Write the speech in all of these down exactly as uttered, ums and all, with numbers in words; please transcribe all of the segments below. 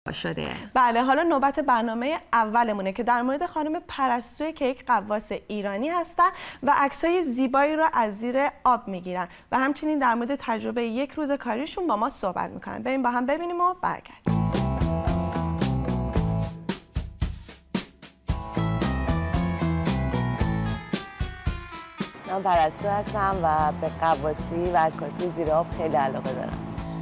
شده. بله، حالا نوبت برنامه اولمونه که در مورد خانم پرستو که یک غواص ایرانی هستن و عکسای زیبایی رو از زیر آب میگیرن و همچنین در مورد تجربه یک روز کاریشون با ما صحبت میکنن. بریم با هم ببینیم و برگردیم. من پرستو هستم و به غواصی و عکاسی زیر آب خیلی علاقه دارم.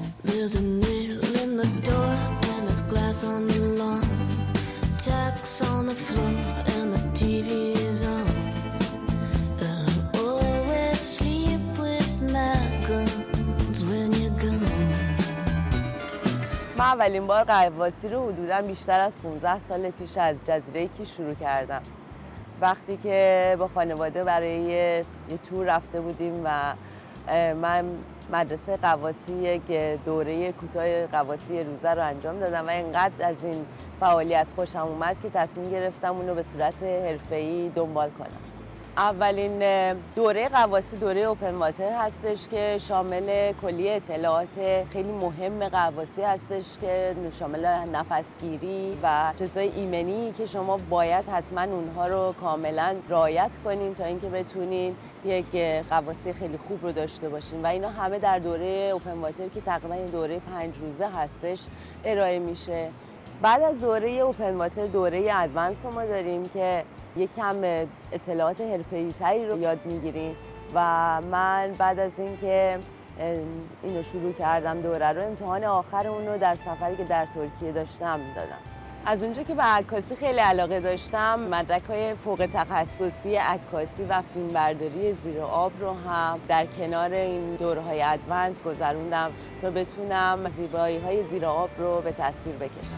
Glass on the lawn, tacks on the floor, and the تی وی is on. And I always sleep with my guns when you're gone. من اولین بار غواصی رو حدوداً بیشتر از پانزده سال پیش از جزیره کی شروع کردم. وقتی که با خانواده برای یه تور رفته بودیم و من مدرسه غواصی یک دوره کوتاه غواصی روزه رو انجام دادم و اینقدر از این فعالیت خوشم اومد که تصمیم گرفتم اون رو به صورت حرفه‌ای دنبال کنم. اولین دوره غواصی دوره اوپن واتر هستش که شامل کلیه اطلاعات خیلی مهم غواصی هستش که شامل نفسگیری و چیزای ایمنی که شما باید حتما اونها رو کاملا رعایت کنین تا اینکه بتونین یک غواصی خیلی خوب رو داشته باشین و اینا همه در دوره اوپن واتر که تقریبا دوره پنج روزه هستش ارائه میشه. بعد از دوره اوپن واتر دوره ادوانس ما داریم که یکم اطلاعات حرفه‌ای‌تری رو یاد میگیریم و من بعد از اینکه اینو شروع کردم دوره رو امتحان آخر اون رو در سفری که در ترکیه داشتم دادم. از اونجا که به عکاسی خیلی علاقه داشتم مدرک‌های فوق تخصصی عکاسی و فیلمبرداری زیر آب رو هم در کنار این دوره‌های ادوانس گذروندم تا بتونم زیبایی‌های زیر آب رو به تصویر بکشم.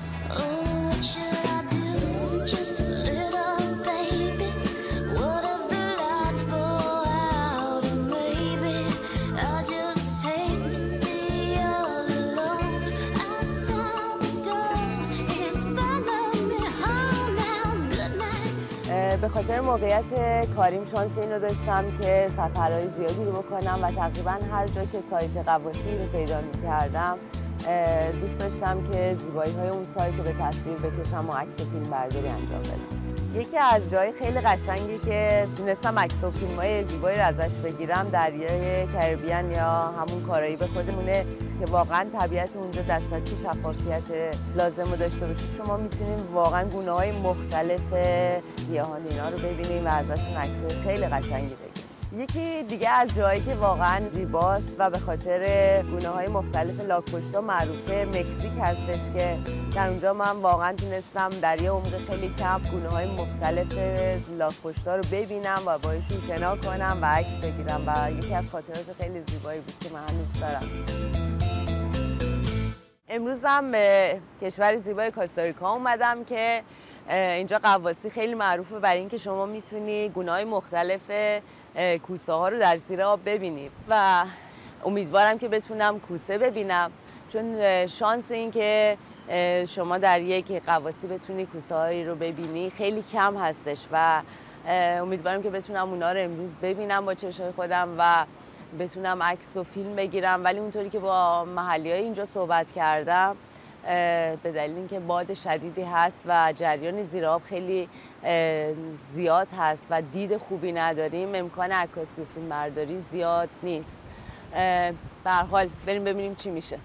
به خاطر موقعیت کاریم شانس اینو داشتم که سفرهای زیادی رو بکنم و تقریبا هر جا که سایت غواصی رو پیدا می‌کردم دوست داشتم که زیبایی‌های اون سایت رو به تصویر بکشم و عکس و فیلم برداری انجام بدم. یکی از جای خیلی قشنگی که تونستم عکس و فیلم‌های زیبایی رو ازش بگیرم دریای کربیان یا همون کارائیب خودمونه که واقعا طبیعت اونجا در سطح شفافیت لازم رو داشته باشه. شما میتونید واقعا گونه‌های مختلف گیاهان اینا رو ببینید و ازشون عکس‌های خیلی قشنگی بگیرید. یکی دیگه از جایی که واقعا زیباست و به خاطر گونه‌های مختلف لاک‌پشت‌ها معروفه مکزیک هستش که در اونجا من واقعا تونستم در یه عمق خیلی کم گونه‌های مختلف لاک‌پشت‌ها رو ببینم و باهاشون شنا کنم و عکس بگیرم و یکی از خاطرات خیلی زیبایی بود که من هنوز دارم. امروز هم به کشور زیبای کاستاریکا اومدم که اینجا غواصی خیلی معروفه برای اینکه شما میتونی گونه‌های مختلف کوسه ها رو در زیر آب ببینید و امیدوارم که بتونم کوسه ببینم چون شانس این که شما در یک غواصی بتونی کوسه هایی رو ببینی خیلی کم هستش و امیدوارم که بتونم اونا رو امروز ببینم با چشمای خودم و بتونم عکس و فیلم بگیرم. ولی اونطوری که با محلیای اینجا صحبت کردم به دلیل اینکه باد شدیدی هست و جریان زیر آب خیلی زیاد هست و دید خوبی نداریم امکان عکاسی و فیلمبرداری زیاد نیست. به هر حال بریم ببینیم چی میشه.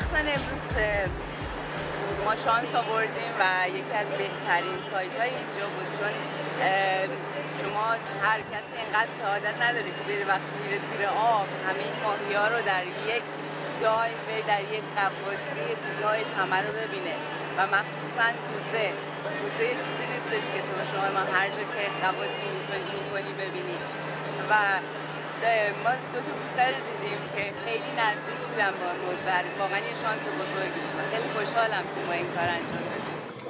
مخصوصا امروز ما شانس آوردیم و یکی از بهترین سایت های اینجا بود، چون شما هر کسی اینقدر سعادت نداره که بره وقتی میره زیر آب همه این ماهی ها رو در یک دایو در یک قواسی جایش همه رو ببینه و مخصوصا کوسه کوسه یه چیزی نیستش که تو شما ما هر جا که قواسی میتونی میکنی ببینی و ما دو تا کوسه رو دیدیم که خیلی نزدیک بودم با مود و واقعا یه شانس بزرگی بود. خیلی خوشحالم که ما این کار انجام دادیم.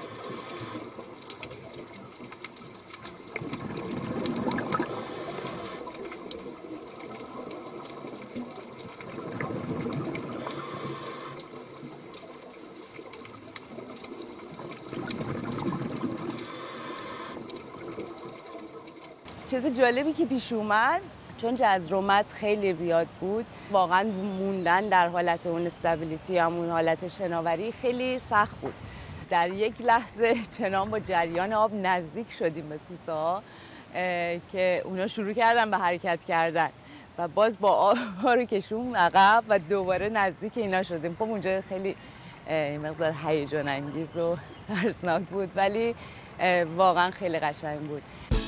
چیز جالبی که پیش اومد، چون جزرومت خیلی زیاد بود، واقعا موندن در حالت اون استابیلیتی، همون حالت شناوری خیلی سخت بود. در یک لحظه چنان با جریان آب نزدیک شدیم به کوسه ها که اونا شروع کردن به حرکت کردن و باز با آب رو کشون عقب و دوباره نزدیک اینا شدیم. خب اونجا خیلی مقدار هیجان انگیز و ترسناک بود، ولی واقعا خیلی قشنگ بود.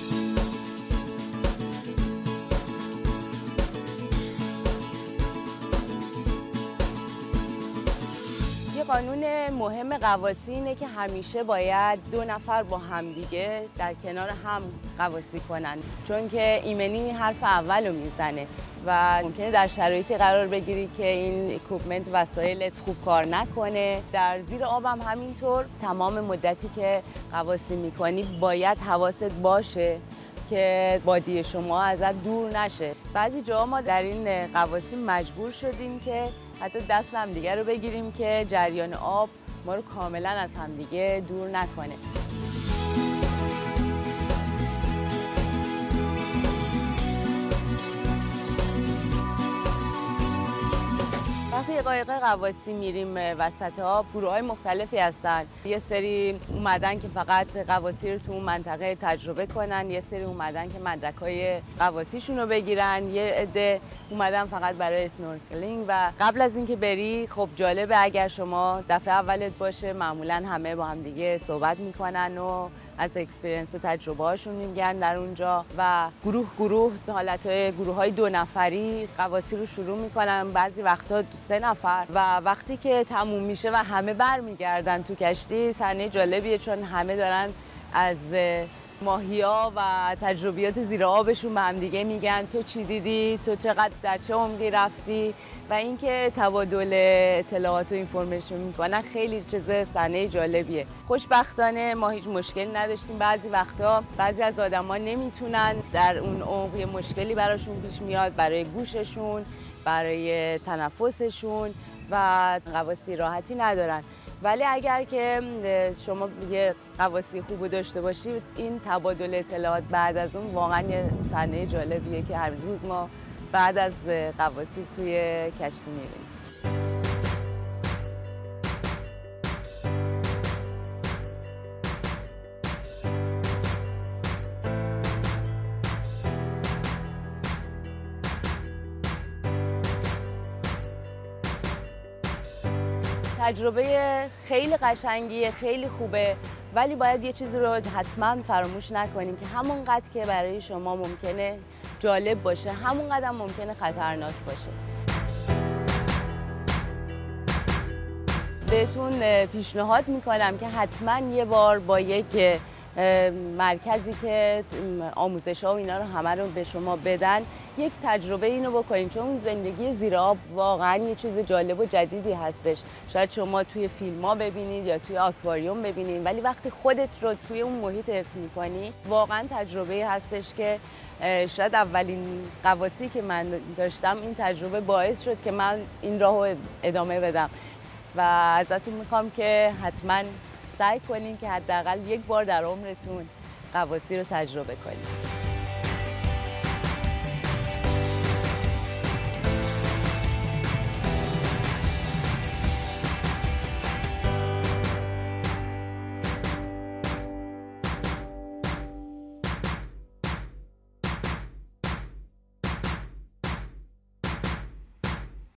قانون مهم قواسی اینه که همیشه باید دو نفر با همدیگه در کنار هم قواسی کنن، چون که ایمنی حرف اول رو میزنه و ممکنه در شرایطی قرار بگیری که این اکوپمنت وسایلت خوب کار نکنه. در زیر آب هم همینطور، تمام مدتی که قواسی میکنی باید حواست باشه که بادی شما ازت دور نشه. بعضی جاها ما در این قواسی مجبور شدیم که حتی دست همدیگه رو بگیریم که جریان آب ما رو کاملا از همدیگه دور نکنه. وقتی قایق قواسی میریم وسط آب، گروه‌های مختلفی هستن. یه سری اومدن که فقط قواسی رو تو اون منطقه تجربه کنن، یه سری اومدن که مدرک‌های قواسیشون رو بگیرن، یه عده اومدن فقت برای اسنورکلینگ. و قبل از اینکه بری، خب جالبه اگر شما دفعه اولت باشه، معمولا همه با هم دیگه صحبت میکنن و از اکسپریانس و تجربه هاشون میگن در اونجا و گروه گروه حالتهای گروه های دو نفری قواسی رو شروع میکنن، بعضی وقتا سه نفر. و وقتی که تموم میشه و همه برمیگردن تو کشتی، صحنه جالبیه، چون همه دارن از ماهیا و تجربیات زیر آبشون به هم دیگه میگن تو چی دیدی، تو چقدر در چه عمقی رفتی و اینکه تبادل اطلاعات و اینفورمیشن میکنن. خیلی چیز صحنه جالبیه. خوشبختانه ما هیچ مشکلی نداشتیم. بعضی وقتا بعضی از آدما نمیتونن، در اون عمق مشکلی براشون پیش میاد برای گوششون، برای تنفسشون و قواسی راحتی ندارن. ولی اگر که شما یه قواسی خوب داشته باشید، این تبادل اطلاعات بعد از اون واقعا یه صحنه جالبیه که هر روز ما بعد از قواسی توی کشتی میریم. تجربه خیلی قشنگیه، خیلی خوبه، ولی باید یه چیزی رو حتما فراموش نکنیم که همونقدر که برای شما ممکنه جالب باشه، همونقدر ممکنه خطرناک باشه. بهتون پیشنهاد میکنم که حتما یه بار با یک مرکزی که آموزش ها و اینا رو همه رو به شما بدن، یک تجربه اینو بکنین، چون زندگی زیر آب واقعا یه چیز جالب و جدیدی هستش. شاید شما توی فیلم ها ببینید یا توی آکواریوم ببینید، ولی وقتی خودت رو توی اون محیط حس می‌کنی، واقعا تجربه هستش که شاید اولین قواسی که من داشتم این تجربه باعث شد که من این راهو ادامه بدم و ازتون میخوام که حتما سعی کنین که حداقل یک بار در عمرتون قواسی رو تجربه کنین.